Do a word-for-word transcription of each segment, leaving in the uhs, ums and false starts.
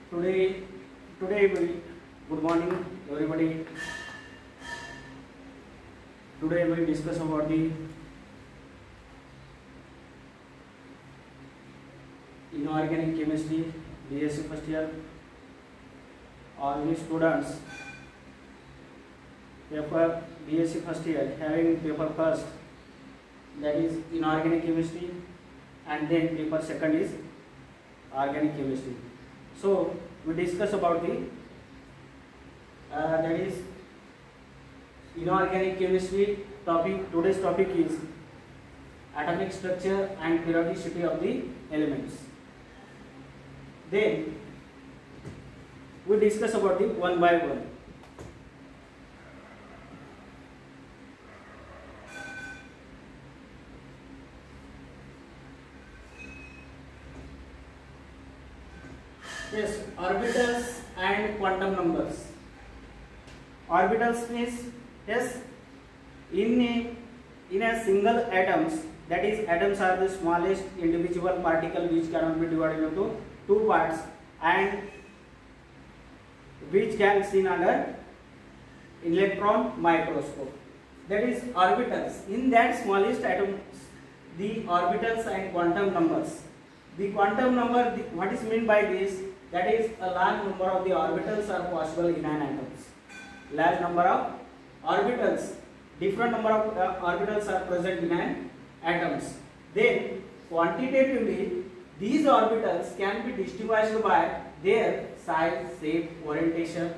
Today, today we good morning everybody. Today we discuss about the inorganic chemistry B S c first year. All the students paper B S c first year having paper first, that is inorganic chemistry, and then paper second is organic chemistry. So we discuss about the uh, that is inorganic chemistry topic. Today's topic is atomic structure and periodicity of the elements. Then we discuss about the one by one. Yes, orbitals and quantum numbers. Orbitals means, yes, in a, in a single atoms, that is atoms are the smallest individual particle which cannot be divided into two parts and which can seen under electron microscope. That is orbitals. In that smallest atoms, the orbitals and quantum numbers. The quantum number, the, what is meant by this? That is a large number of the orbitals are possible in an atoms. Large number of orbitals, different number of uh, orbitals are present in an atoms. Then quantitatively, these orbitals can be distinguished by their size, shape, orientation.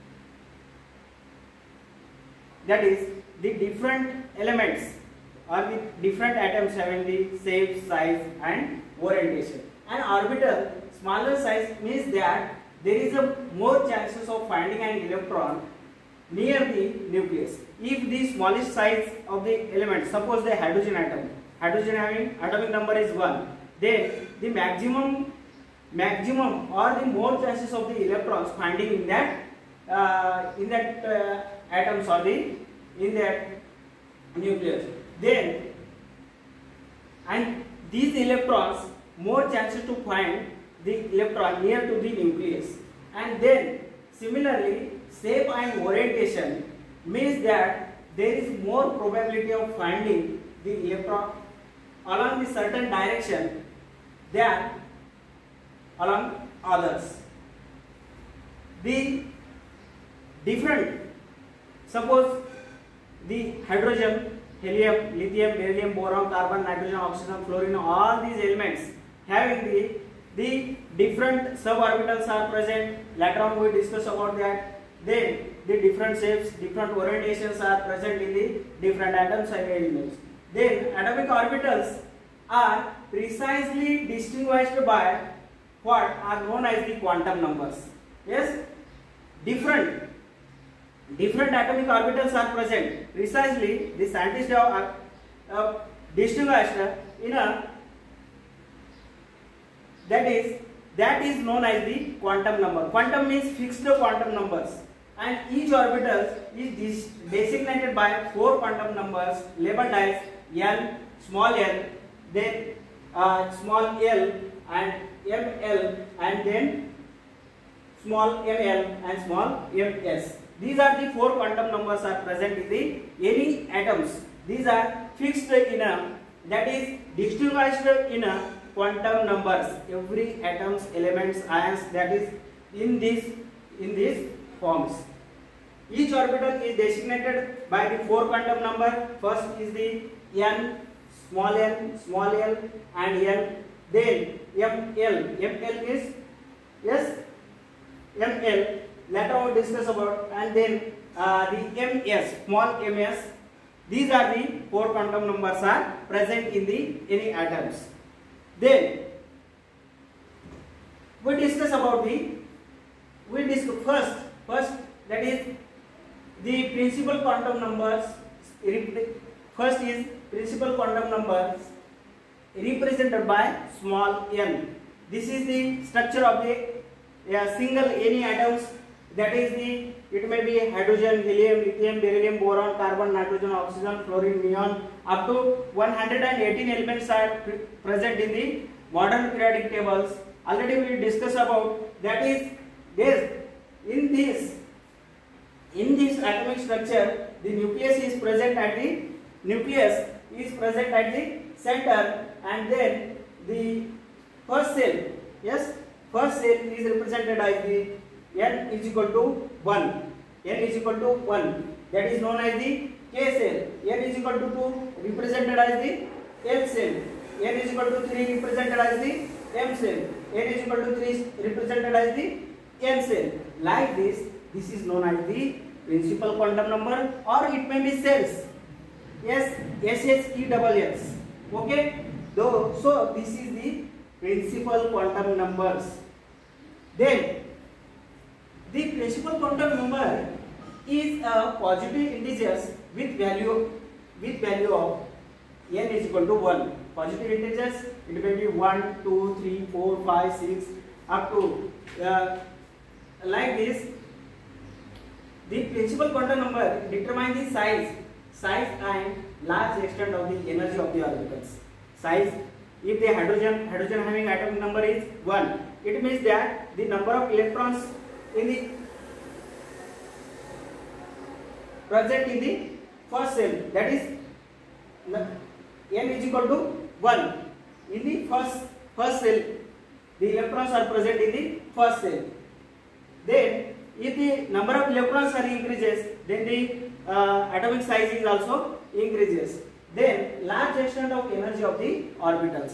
That is, the different elements or the different atoms having the shape, size and orientation. An orbital smaller size means that there is a more chances of finding an electron near the nucleus. If the smallest size of the element, suppose the hydrogen atom, hydrogen having atomic number is one, then the maximum maximum or the more chances of the electrons finding in that uh, in that uh, atoms or the in that nucleus. Then and these electrons more chances to find the electron near to the nucleus. And then similarly, shape and orientation means that there is more probability of finding the electron along the certain direction than along others. The different, suppose the hydrogen, helium, lithium, beryllium, boron, carbon, nitrogen, oxygen, fluorine, all these elements having the the different suborbitals are present. Later on we discuss about that. Then the different shapes, different orientations are present in the different atoms and elements. Then atomic orbitals are precisely distinguished by what are known as the quantum numbers. Yes, different different atomic orbitals are present. Precisely, the scientists have uh, distinguished in a that is that is known as the quantum number. Quantum means fixed quantum numbers, and each orbital is designated by four quantum numbers labeled as L, small l, then uh, small l and ml, and then small ml and small ms. These are the four quantum numbers are present in the any atoms. These are fixed in a, that is distinguished in a quantum numbers. Every atoms, elements, ions, that is in this in these forms. Each orbital is designated by the four quantum number. First is the n, small n, small l, and n. Then ml. ml is, yes, ml. Later on we discuss about, and then uh, the ms, small ms. These are the four quantum numbers are present in the any atoms. Then we discuss about the we discuss first first that is the principal quantum numbers. First is principal quantum numbers represented by small n. This is the structure of the uh, single any atoms. That is the, it may be hydrogen, helium, lithium, beryllium, boron, carbon, nitrogen, oxygen, fluorine, neon. Up to one hundred eighteen elements are pre present in the modern periodic tables. already we discussed about, that is this in this in this atomic structure, the nucleus is present at the nucleus is present at the center, and then the first cell, yes, first cell is represented as the n is equal to one, n is equal to one, that is known as the K cell. N is equal to two, represented as the L cell. N is equal to three, represented as the M cell. N is equal to three, represented as the N cell. Like this, this is known as the principal quantum number, or it may be cells. Yes, S H E double S. Okay. Though, so this is the principal quantum numbers. Then the principal quantum number is a positive integers with value with value of n is equal to one. Positive integers, it may be one, two, three, four, five, six, up to uh, like this. The principal quantum number determines the size, size and large extent of the energy of the orbitals. Size, if the hydrogen hydrogen having atomic number is one, it means that the number of electrons in the present in the first cell, that is n is equal to one. In the first first cell, the electrons are present in the first cell. Then if the number of electrons are increases, then the uh, atomic size is also increases. Then large extent of energy of the orbitals.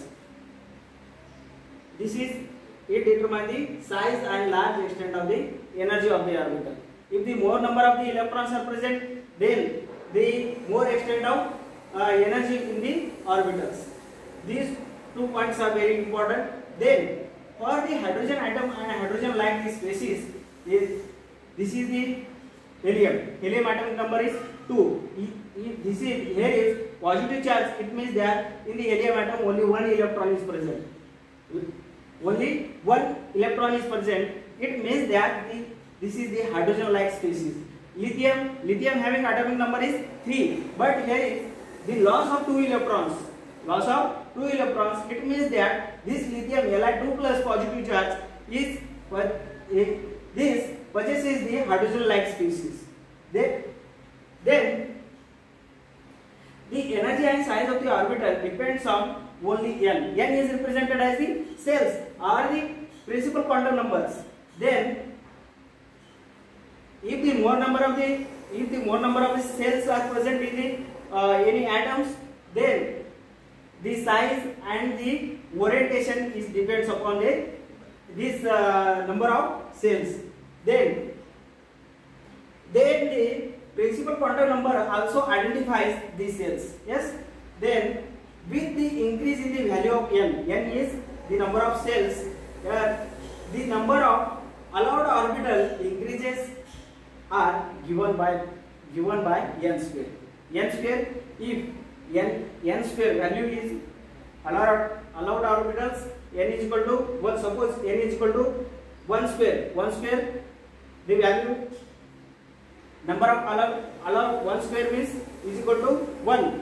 This is it determines the size and large extent of the energy of the orbital. If the more number of the electrons are present, then the more extent of uh, energy in the orbitals. These two points are very important. Then for the hydrogen atom and hydrogen like the species, is this is the helium. Helium atomic number is two. If this is here is positive charge, it means that in the helium atom only one electron is present. Only one electron is present. It means that the, this is the hydrogen like species. Lithium, lithium having atomic number is three, but here is the loss of two electrons. Loss of two electrons. It means that this lithium Li two plus positive charge is this possesses the hydrogen like species. Then, then the energy and size of the orbital depends on only n. N is represented as the cells or the principal quantum numbers. Then if the more number of the if the more number of the cells are present in the uh, any atoms, then the size and the orientation is depends upon the this uh, number of cells. Then then the principal quantum number also identifies these cells. Yes. Then with the increase in the value of n, n is the number of cells, uh, the number of allowed orbital increases are given by given by n square. N square, if n n square value is allowed allowed orbitals, n is equal to one. Suppose n is equal to one square. One square, the value number of allowed allowed one square means is equal to one.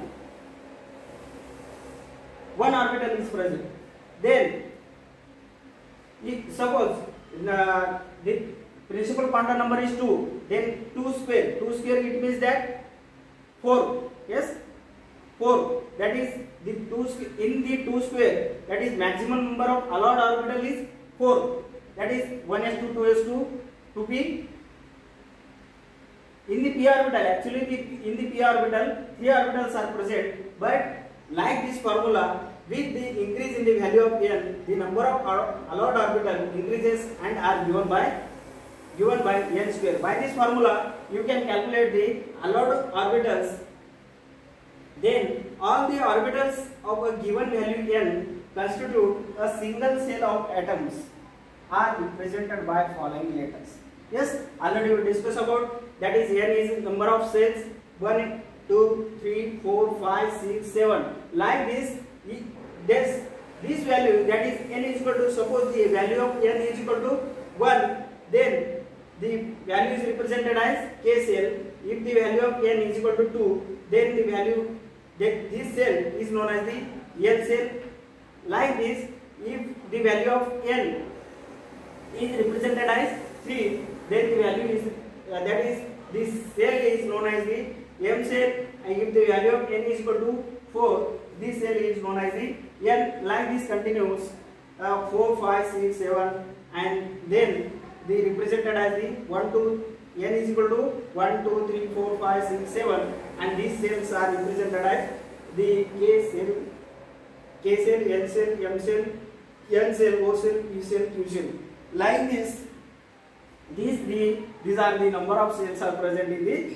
One orbital is present. Then if suppose uh, the principal quantum number is two, then two square, two square it means that four. Yes, four. That is the two in the two square. That is maximum number of allowed orbital is four. That is one s two, two s two, two p. In the p orbital, actually the, in the p orbital, three orbitals are present. But like this formula, with the increase in the value of n, the number of allowed orbital increases and are given by given by n square. By this formula, you can calculate the allowed orbitals. Then all the orbitals of a given value n constitute a single cell of atoms are represented by following letters. Yes, already we discussed about that is n is number of cells one, two, three, four, five, six, seven. Like this, this this value, that is n is equal to, suppose the value of n is equal to one, then the value is represented as K cell. If the value of n is equal to two, then the value that this cell is known as the L cell. Like this, if the value of n is represented as three, then the value is uh, that is this cell is known as the m cell, and if the value of n is equal to four, this cell is known as the n. Like this continues uh, four, five, six, seven, and then the represented as the one, two, n is equal to one, two, three, four, five, six, seven, and these cells are represented as the K cell, K cell, N cell, M cell, N cell, O cell, P cell, Q cell. Like this, these the these are the number of cells are present in the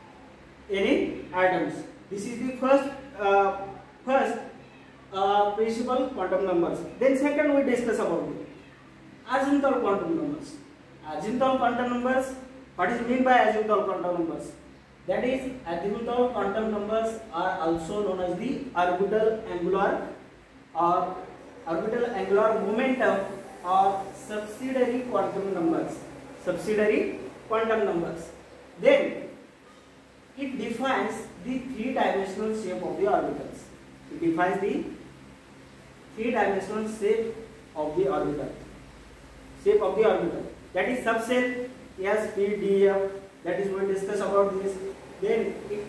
any atoms. This is the first uh, first uh, principal quantum numbers. Then second we discuss about the azimuthal quantum numbers. Azimuthal quantum numbers. What is meant by azimuthal quantum numbers? That is, azimuthal quantum numbers are also known as the orbital angular or orbital angular momentum or subsidiary quantum numbers. Subsidiary quantum numbers. Then it defines the three-dimensional shape of the orbitals. It defines the three-dimensional shape of the orbital. Shape of the orbital. That is subcell S, P, D, F. That is we discuss about this. Then it,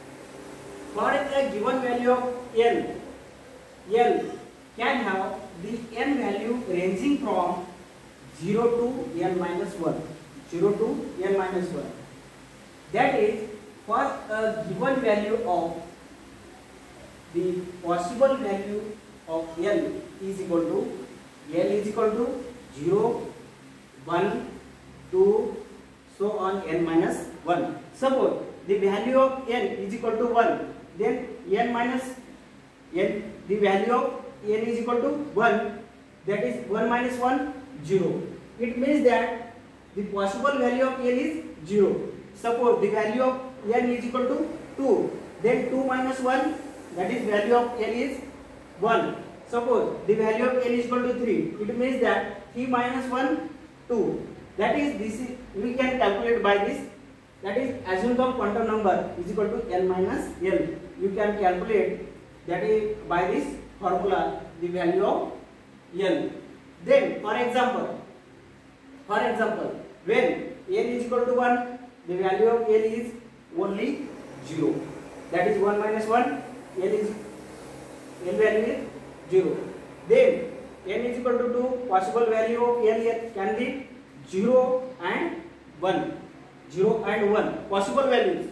for a given value of n, L can have the n value ranging from zero to n minus one. zero to n minus one. That is, for a given value of the possible value of L is equal to L is equal to zero, one, two, so on n minus one. Suppose the value of n is equal to one, then n minus n, the value of n is equal to one, that is one minus one, zero. It means that the possible value of n is zero. Suppose the value of n is equal to two, then two minus one, that is value of n is one. Suppose the value of n is equal to three, it means that three minus one, two. That is, this is, we can calculate by this. That is, azimuthal quantum number is equal to n minus l. You can calculate that is by this formula the value of l. Then, for example, for example, when n is equal to one, the value of l is only zero. That is one minus one, l is l value is zero. Then n is equal to two, possible value of l can be zero and one. zero and one possible values.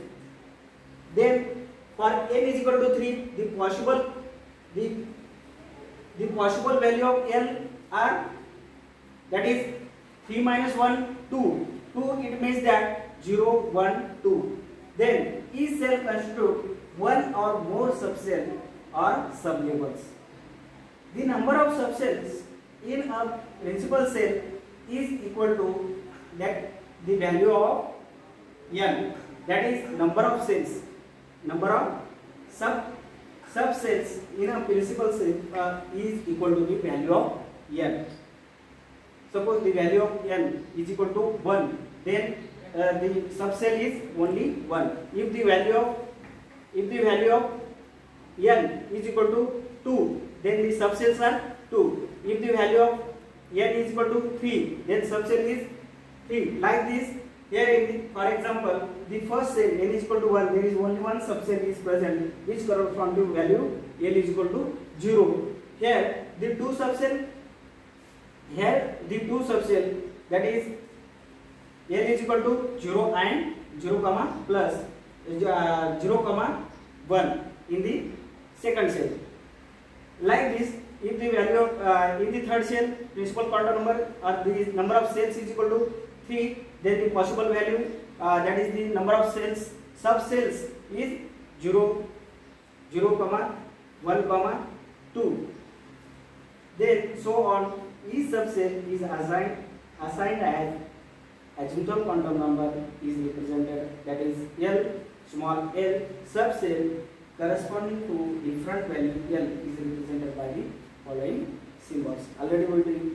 Then for n is equal to three, the possible the the possible value of l are, that is three minus one, two. two it means that zero, one, two. Then each cell constitutes one or more subcell or sublevels. The number of subcells in a principal cell is equal to that the value of n, that is number of cells, number of sub subcells in a principal cell uh, is equal to the value of n. Suppose the value of n is equal to one, then uh, the subcell is only one. If the value of if the value of n is equal to two, then the subcells are two. If the value of n is equal to three, then subcell is three. Like this, here in the, for example, the first cell n is equal to one, there is only one subcell is present which corresponds to value l is equal to zero. Here the two subcell, here the two subcell, that is l is equal to zero and zero comma plus uh, zero comma one in the second cell. Like this, if the value of uh, in the third cell principal quantum number or the number of cells is equal to three, then the possible value uh, that is the number of cells subcells is zero, zero comma one comma two. Then so on, each subcell is assigned assigned as azimuthal quantum number is represented, that is L, small l, subcell corresponding to different value L is represented by the following symbols. Already we did.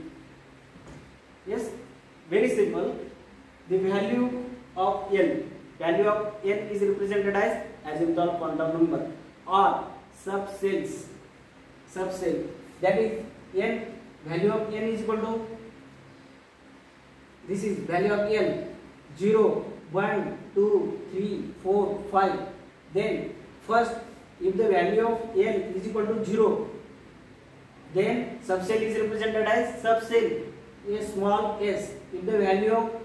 Yes, very simple. The value of L, value of L is represented as azimuthal quantum number or subcells, subcell, that is n value of n is equal to, this is value of n, zero, one, two, three, four, five. Then first, if the value of n is equal to zero, then subcell is represented as subcell a small s. If the value of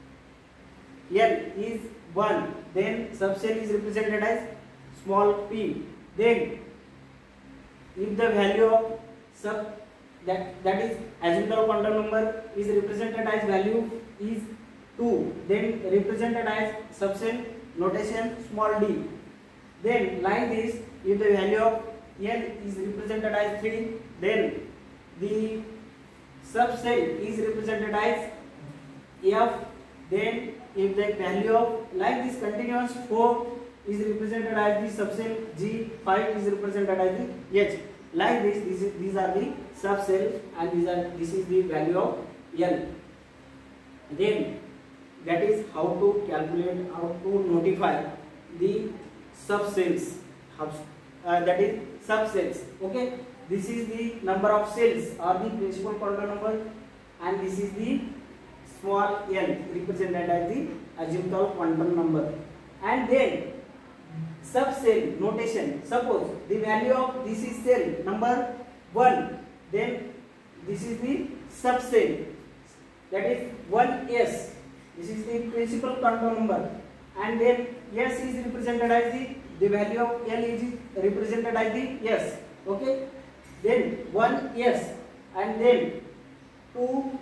n is one, then subcell is represented as small p. Then if the value of sub that that is azimuthal quantum number is represented as value is two, then represented as subcell notation small d. Then like this, if the value of n is represented as three, then the subcell is represented as f. Then if the value of like this continuous four is represented as the subcell g, five is represented as the h. Like this, this is, these are the subcell and these are this is the value of n. Then that is how to calculate, how to notify the subcells. Uh, that is subcells. Okay, this is the number of cells or the principal quantum number, and this is the small n represented as the azimuthal quantum number. And then subcell notation. Suppose the value of this is cell number one, then this is the subcell, that is one s. This is the principal quantum number, and then s is represented as the the value of l is represented as the s. Okay, then one s, and then two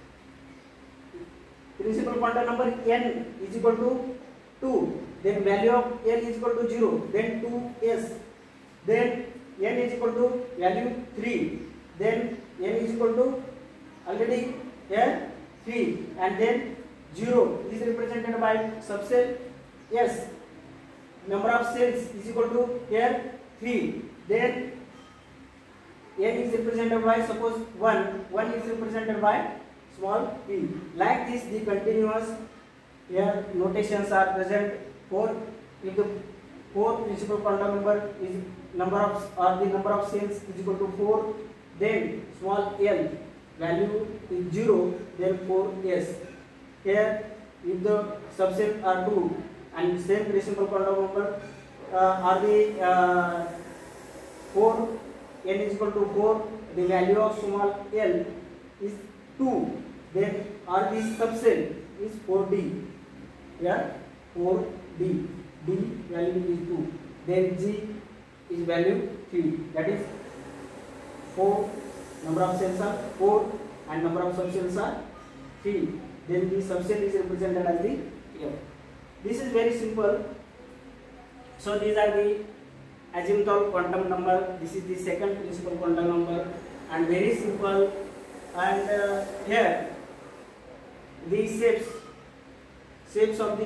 principal quantum number n is equal to two. Then value of l is equal to zero, then two s, then n is equal to value three, then n is equal to already here three, and then zero is represented by subcell s. Number of cells is equal to here three, then n is represented by suppose one, one is represented by small p. Like this, the continuous here notations are present. Four, if the four principal quantum number is number of or the number of cells is equal to four, then small l value is zero, then four s. Here, if the subset are two and same principal quantum number uh, are the uh, four, n is equal to four, the value of small l is two, then or the subset is four d. Here four d, d value is two, then g is value three, that is four, number of cells are four and number of subcells are three, then the subcell is represented as the f. This is very simple. So these are the azimuthal quantum number, this is the second principal quantum number, and very simple. And uh, here the shapes shapes of the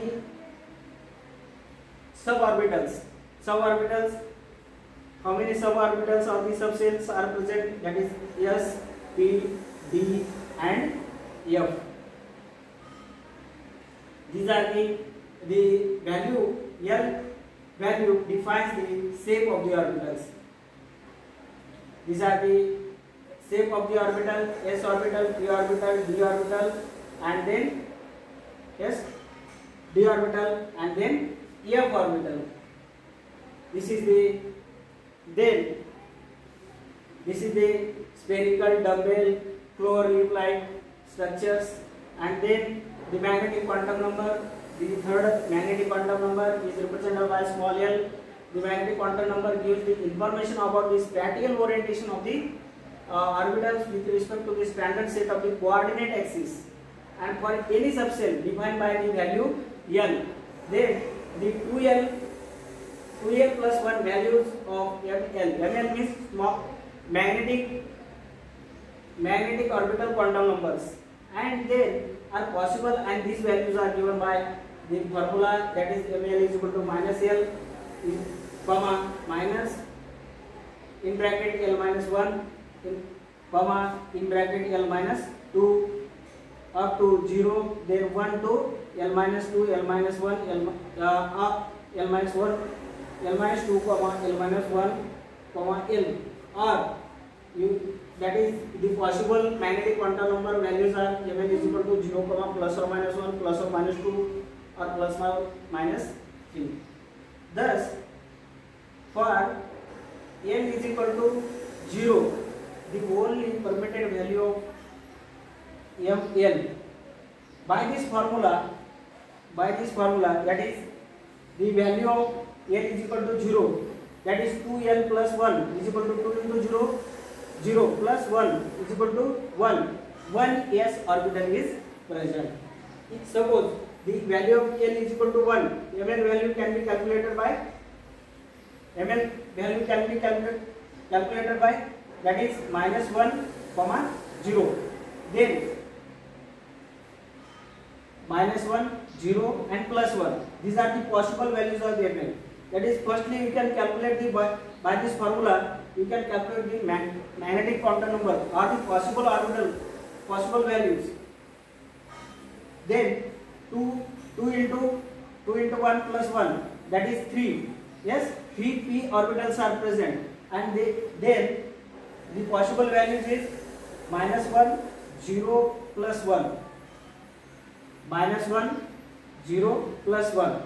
suborbitals. Suborbitals, how many suborbitals of the subcells are present? That is s, p, d and f. These are the the value l value defines the shape of the orbitals. These are the shape of the orbital: s orbital, p orbital, d orbital, and then yes d orbital, and then f orbital. This is the then this is the spherical, dumbbell, floor leaf like structures, and then the magnetic quantum number. The third magnetic quantum number is represented by small l. The magnetic quantum number gives the information about the spatial orientation of the uh, orbitals with respect to the standard set of the coordinate axis, and for any subcell defined by the value l, then the two l two l plus one values of ml. Ml means magnetic magnetic orbital quantum numbers, and then are possible, and these values are given by the formula, that is ml is equal to minus l comma minus in bracket l minus one in comma in bracket l minus two up to zero, then one to l minus two, l minus one, l uh, up l minus one, l minus two comma l minus one comma l, or you that is the possible magnetic quantum number values are Mn is equal to zero comma plus or minus one, plus or minus two, or plus or minus three. Thus for n is equal to zero, the only permitted value of ml by this formula, by this formula that is the value of n is equal to zero, that is two l plus one is equal to two into zero, zero plus one is equal to one, one s orbital is present. If suppose the value of l is equal to one, mn value can be calculated by mn value can be calculated calculated by that is minus one comma zero, then minus one, zero and plus one. These are the possible values of the mn. That is, firstly you can calculate the by, by this formula you can calculate the mag magnetic quantum number or the possible orbital possible values. Then two two into two into one plus one, that is three. Yes, three p orbitals are present, and they, then the possible values is minus one, zero plus one, minus one, zero plus one.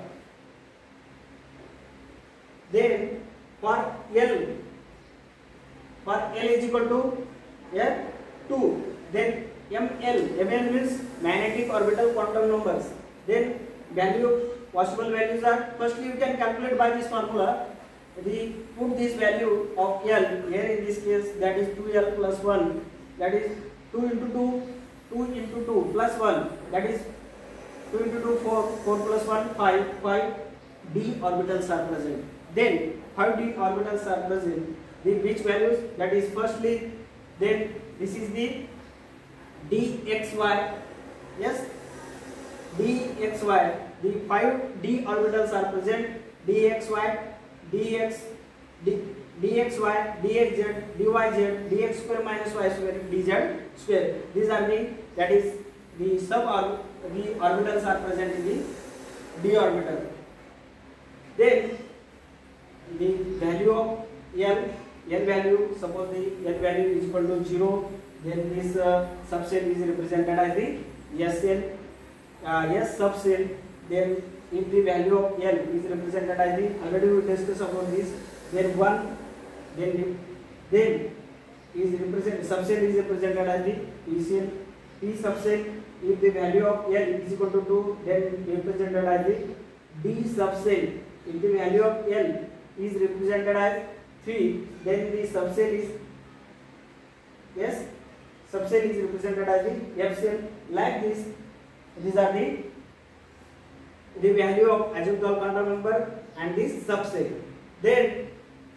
Then for L, for L is equal to yeah, two, then ml, ml means magnetic orbital quantum numbers. Then value possible values are, firstly you can calculate by this formula. We put this value of L here in this case, that is two l plus one, that is two into two, two into two plus one, that is two into two, four, four plus one, five, five d orbitals are present. Then five d orbitals are present, the which values, that is firstly, then this is the dxy, yes, dxy, the five d orbitals are present, dxy, dx, d, dxy, dxz, dyz, dx square minus y square, dz square. These are the, that is the sub or the orbitals are present in the d orbital. Then the value of L, L value, suppose the L value is equal to zero, then this uh, subcell is represented as the S cell, uh, S subcell. Then if the value of L is represented as the, already we discussed about this, then one, then then is represented, subcell is represented as the P cell, P subcell. If the value of L is equal to two, then represented as the D subcell. If the value of L is represented as three, then the subcell is, yes, subcell is represented as the F cell. Like this, these are the the value of azimuthal quantum number and this subcell. Then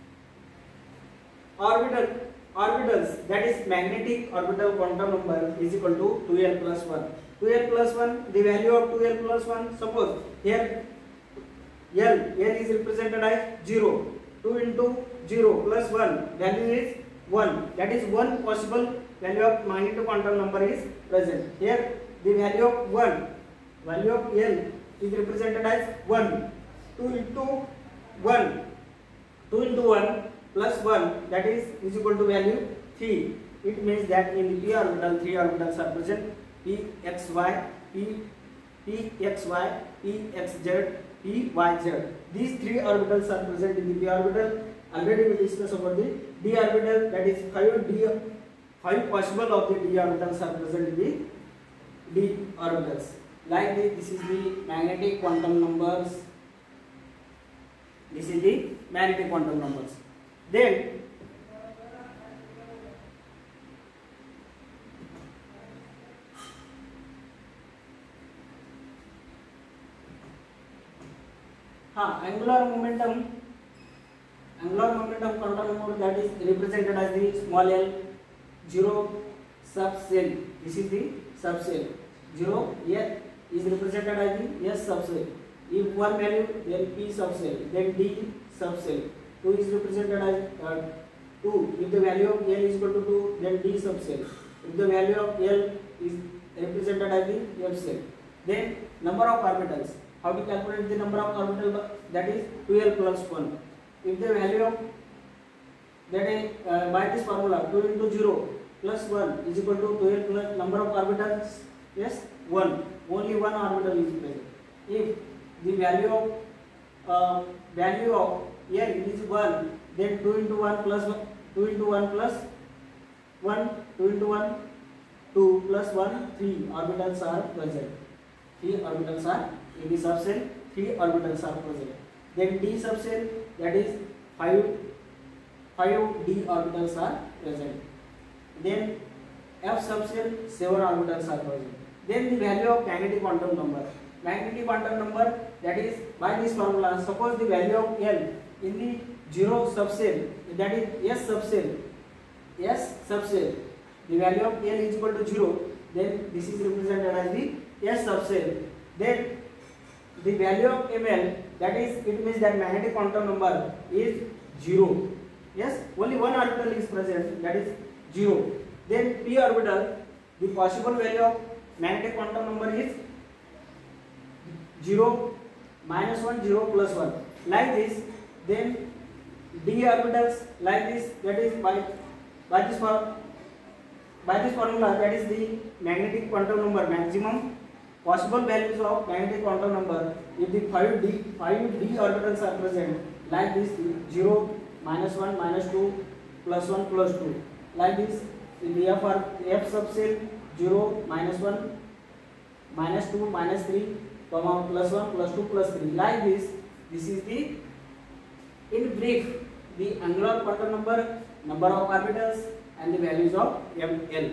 orbital orbitals, that is magnetic orbital quantum number is equal to two l plus one. two l plus one, the value of two l plus one, suppose here L, L is represented as zero, two into zero plus one, value is one, that is one possible value of magnetic quantum number is present. Here the value of one, value of L is represented as one, two into one, two into one plus one, that is is equal to value three. It means that in the p orbital three orbitals are present, p x y, p p x y, p x z, p y z. These three orbitals are present in the p orbital. Already we discussed about the d orbital, that is five d five possible of the d orbitals are present in the d orbitals. Like this, this is the magnetic quantum numbers. This is the magnetic quantum numbers. Then ha, angular momentum, angular momentum quantum number, that is represented as the small l, zero subcell. This is the subcell. Zero here is represented as the S subcell. If one value, then P subcell, then D subcell. two is represented as uh, two. If the value of L is equal to two, then D subcell. If the value of L is represented as the F cell. Then number of orbitals. How to calculate the number of orbitals? That is two l plus one. If the value of that is uh, by this formula two into zero, plus one is equal to twelve plus number of orbitals, yes, one, only one orbital is present. If the value of uh, value of L is one, then two into one plus one, two into one plus one, two into one, two plus one, three orbitals are present. Three orbitals are in the subcell, three orbitals are present. Then D subcell, that is five, five D orbitals are present. Then F subcell, seven orbitals are present. Then the value of magnetic quantum number. Magnetic quantum number, that is by this formula, suppose the value of L in the zero subcell, that is S subcell, S subcell, the value of L is equal to zero, then this is represented as the S subcell. Then the value of M L, that is, it means that magnetic quantum number is zero. Yes, only one orbital is present, that is zero. Then P orbital, the possible value of magnetic quantum number is zero, minus one, zero, plus one. Like this, then D orbitals like this, that is by by this for by this formula, that is the magnetic quantum number, maximum possible values of magnetic quantum number. If the five D five D orbitals are present, like this, zero, minus one, minus two, plus one, plus two. Like this, in the F or F subcell, zero, minus one, minus two, minus three, comma, plus one, plus two, plus three. Like this, this is the, in brief, the angular quantum number, number of orbitals, and the values of M L.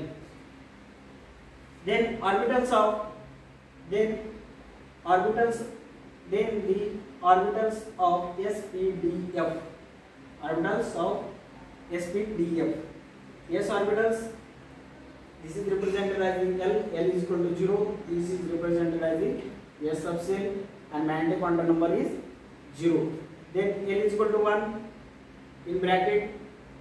Then orbitals of, then orbitals, then the orbitals of S P D F. Orbitals of S P D F. S orbitals, this is represented as the L, L is equal to zero, this is represented as the S subcell, and magnetic quantum number is zero. Then L is equal to one, in bracket,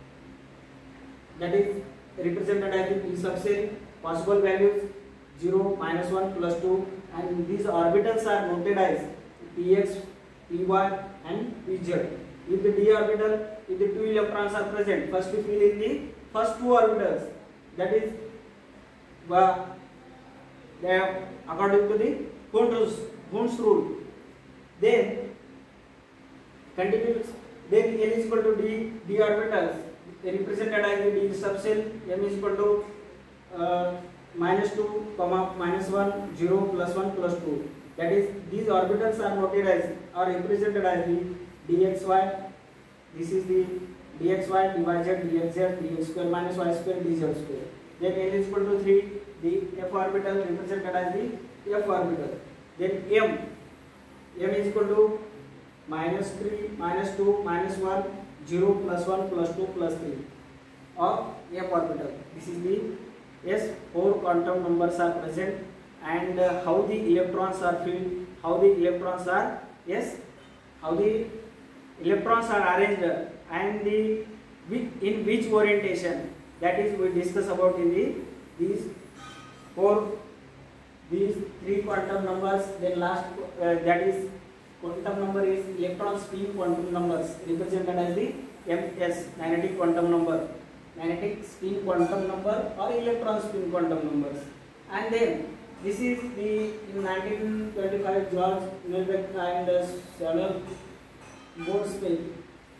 that is represented as the P subcell, possible values zero, minus one, plus two, and these orbitals are noted as Px, Py, and Pz. If the D orbital, if the two electrons are present, first we fill in the first two orbitals, that is uh, according to the Hund's rule. Then continues, then L is equal to D, D orbitals, represented as the D subcell, M is equal to uh, minus two, comma, minus one, zero, plus one, plus two. That is, these orbitals are noted as, are represented as the dxy, this is the dxy, dyz, dxz, dx square minus y square, dz square. Then L is equal to three, the F orbital represented as the F orbital. Then M, M is equal to minus three, minus two, minus one, zero, plus one, plus two, plus three of F orbital. This is the yes, four quantum numbers are present, and uh, how the electrons are filled, how the electrons are, yes, how the electrons are arranged, and the in which orientation, that is we discuss about in the these four, these three quantum numbers. Then last uh, that is quantum number is electron spin quantum numbers, represented as the M S, magnetic quantum number, magnetic spin quantum number or electron spin quantum numbers. And then this is the in nineteen twenty-five George Melbeck and uh, Samuel Goldspin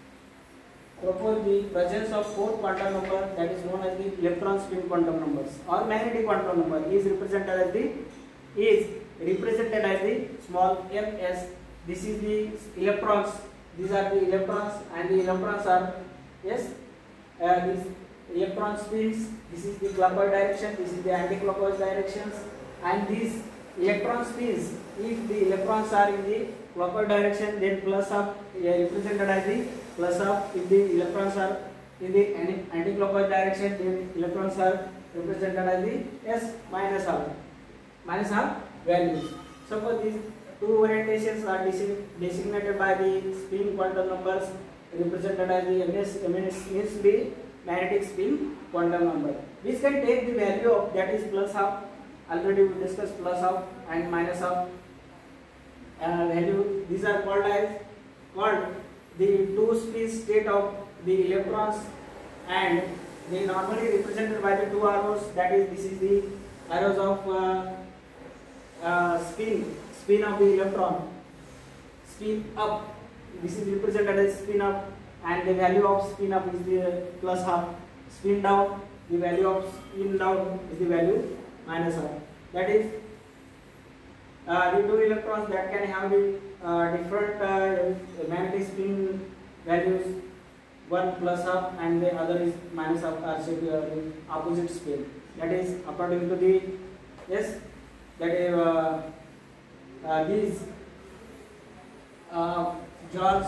proposed the presence of four quantum number, that is known as the electron spin quantum numbers or magnetic quantum number is represented as the is represented as the small ms. This is the electrons, these are the electrons, and the electrons are, yes, uh, these electron spins, this is the clockwise direction, this is the anti-clockwise directions, and these electron spins, if the electrons are in the clockwise direction, then plus of uh, represented as the plus of, if the electrons are in the anti-clockwise direction, then electrons are represented as the s minus of minus of values. Suppose these two orientations are designated by the spin quantum numbers, represented as the ms, ms means the magnetic spin quantum number. This can take the value of, that is plus of, already we discussed plus of and minus of uh, value. These are called as called the two spin state of the electrons, and they normally represented by the two arrows. That is, this is the arrows of uh, uh, spin spin of the electron. Spin up, this is represented as spin up, and the value of spin up is the plus half. Spin down, the value of spin down is the value minus half. That is, uh, the two electrons that can have the uh, different uh, magnetic spin values, one plus half and the other is minus half, are said to have the opposite spin. That is according to the, yes, that is uh, uh, these uh, George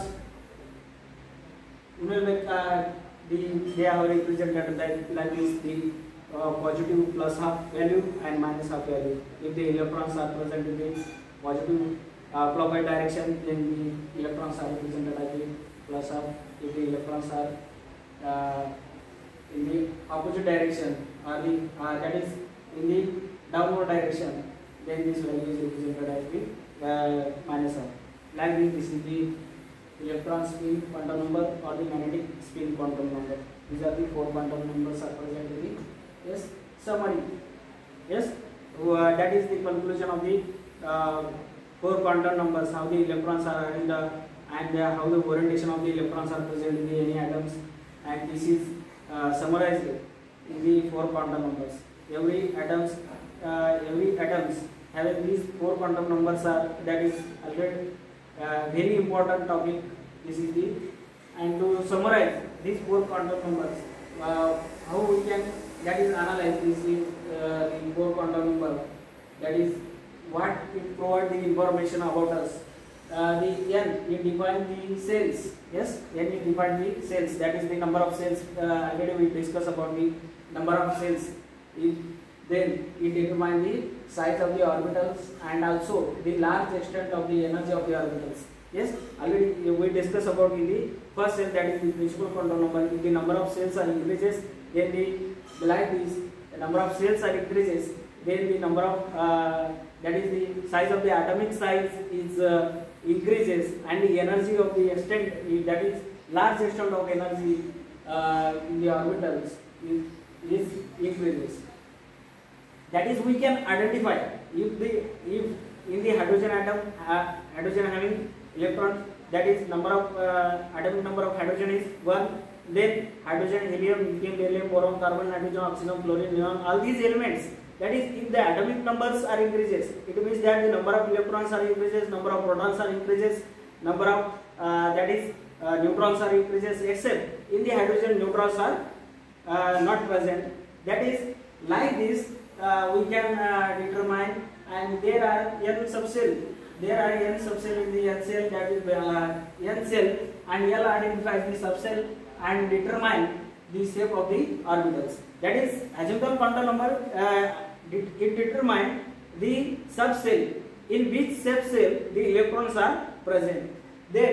Uhlenbeck, uh, the, they are represented like, like this, the uh, positive plus half value and minus half value. If the electrons are present in the positive uh, clockwise direction, then the electrons are represented as the plus half. If the electrons are uh, in the opposite direction, or the uh, that is in the downward direction, then this value is represented as the uh, minus half. Like this, this is the electron spin quantum number or the magnetic spin quantum number. These are the four quantum numbers are present in the, yes, summary. Yes, uh, that is the conclusion of the uh, four quantum numbers, how the electrons are arranged uh, and uh, how the orientation of the electrons are present in the any atoms, and this is uh, summarized in the four quantum numbers. Every atoms, uh, every atoms having these four quantum numbers are, that is already uh, very important topic. This is the, and to summarize these four quantum numbers, uh, how we can, that is analyze this is uh, the four quantum number, that is what it provides the information about us. Uh, the N, it defines the cells. Yes, N it defines the cells. That is the number of cells. Uh, already we discussed about the number of cells. It, then it determines the size of the orbitals and also the large extent of the energy of the orbitals. Yes, already we discussed about in the first cell, that is the principal quantum number. If the number of cells are increases, then the like this, the number of cells are increases, then the number of uh, that is the size of the atomic size is uh, increases, and the energy of the extent, that is large extent of energy uh, in the orbitals is, is increases. That is, we can identify if the if in the hydrogen atom uh, hydrogen having electron, that is number of uh, atomic number of hydrogen is one, then hydrogen, helium, lithium, beryllium, boron, carbon, nitrogen, oxygen, fluorine, neon, all these elements. That is, if the atomic numbers are increases, it means that the number of electrons are increases, number of protons are increases, number of uh, that is uh, neutrons are increases, except in the hydrogen neutrons are uh, not present. That is, like this uh, we can uh, determine, and there are n subcell. There are n subcell in the n cell, that is uh, n cell, and L identifies the subcell and determine the shape of the orbitals. That is, azimuthal quantum number. Uh, It determines the subcell in which subcell the electrons are present. Then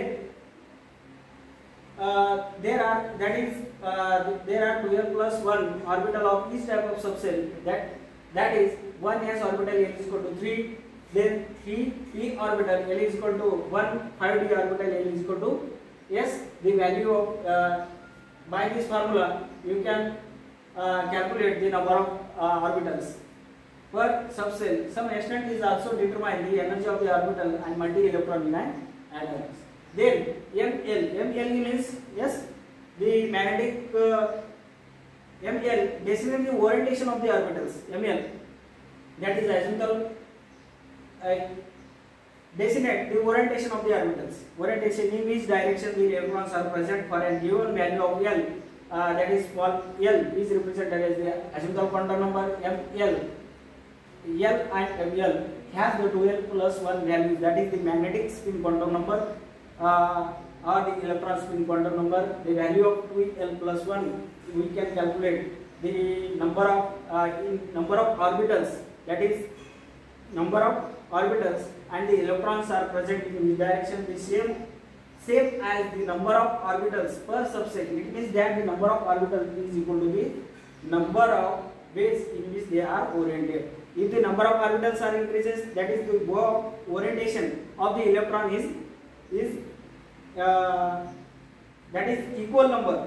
uh, there are that is uh, there are twelve plus one orbital of each type of subcell. That that is one s orbital L is equal to three. Then three p orbital L is equal to one. five d orbital L is equal to s. The value of uh, by this formula you can uh, calculate the number of uh, orbitals per subcell. Some extent is also determine the energy of the orbital and multi-electron in an atom. Then M L, M L means, yes, the magnetic uh, M L, basically the orientation of the orbitals. M L, that is azimuthal, uh, designate the orientation of the orbitals. Orientation in which direction the electrons are present for a given value of L. Uh, that is for L is represented as the azimuthal quantum number M L. L and M L has the twelve plus one values, that is the magnetic spin quantum number uh, or the electron spin quantum number. The value of two L plus one, we can calculate the number of uh, in number of orbitals, that is number of orbitals, and the electrons are present in the direction the same same as the number of orbitals per subcell. It means that the number of orbitals is equal to the number of ways in which they are oriented. If the number of orbitals are increases, that is the orientation of the electron is is uh, that is equal number.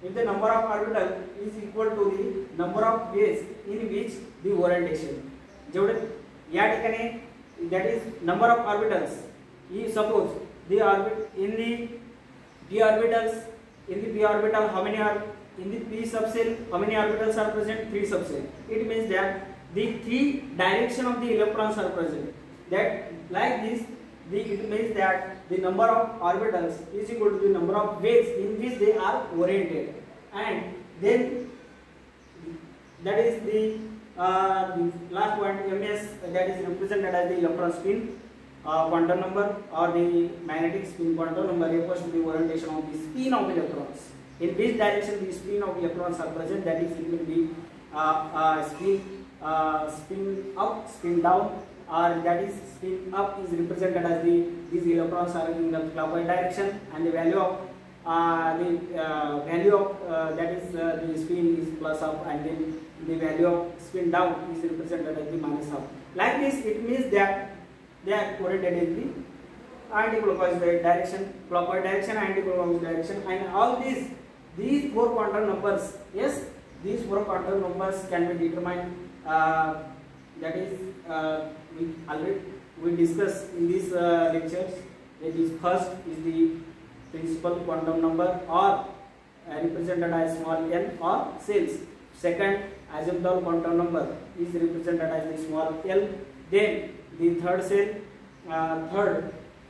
if the number of orbital is equal to the number of ways in which the orientation, जेवढे या ठिकाणी that is number of orbitals, suppose the orbit in the p orbitals, in the p orbital how many are, in the p subshell how many orbitals are present, three subshell. It means that the three direction of the electrons are present. That like this, the it means that the number of orbitals is equal to the number of ways in which they are oriented, and then that is the, uh, the last point ms, that is represented as the electron spin uh, quantum number or the magnetic spin quantum number, refers to the orientation of the spin of electrons. In which direction the spin of electrons are present, that is it will be uh, uh, spin uh, spin up, spin down, or that is spin up is represented as the these electrons are in the clockwise direction, and the value of uh, the uh, value of uh, that is uh, the spin is plus up, and then the value of spin down is represented as the minus up. Like this, it means that they are oriented in the anti-clockwise direction, clockwise direction, anti-clockwise direction, and all these these four quantum numbers, yes, these four quantum numbers can be determined. Uh, that is uh, we already we discussed in these uh, lectures. That is, first is the principal quantum number, or uh, represented as small n or cells. Second, azimuthal quantum number is represented as the small l. Then the third cell, uh, third,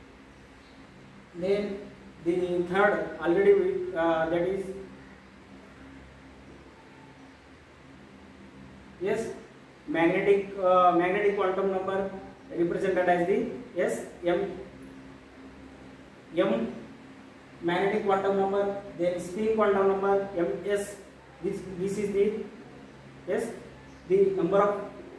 then the third already we, uh, that is, yes, magnetic uh, magnetic quantum number represented as the, yes, m m magnetic quantum number. Then spin quantum number ms, this this is the, yes, the number of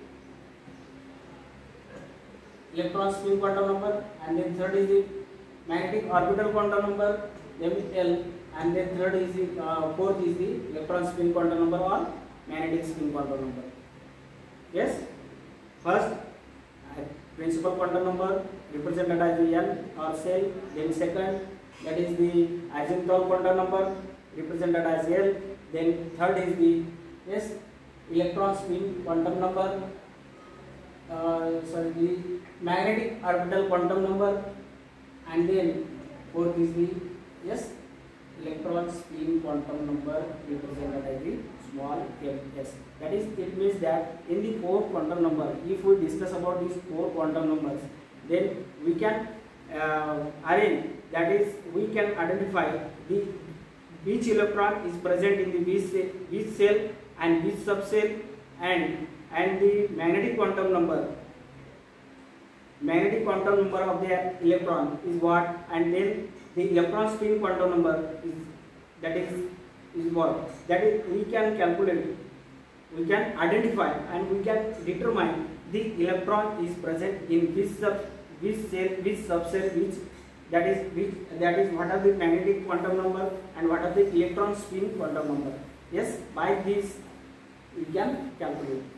electron spin quantum number. And then third is the magnetic orbital quantum number ml, and then third is the uh, fourth is the electron spin quantum number or magnetic spin quantum number. Yes, first uh, principal quantum number represented as the n or cell. Then second, that is the azimuthal quantum number represented as l. Then third is the, yes, electron spin quantum number, uh, sorry, the magnetic orbital quantum number, and then fourth is the, yes, electron spin quantum number represented as the small ms. That is, it means that in the four quantum number, if we discuss about these four quantum numbers, then we can uh, arrange, that is, we can identify the which electron is present in the which cell, which cell and which subcell, and and the magnetic quantum number. Magnetic quantum number of the electron is what, and then the electron spin quantum number is, that is is what, that is we can calculate, we can identify, and we can determine the electron is present in which sub which cell, which subcell, which, that is which, that is what are the magnetic quantum number and what are the electron spin quantum number. Yes, by this we can calculate.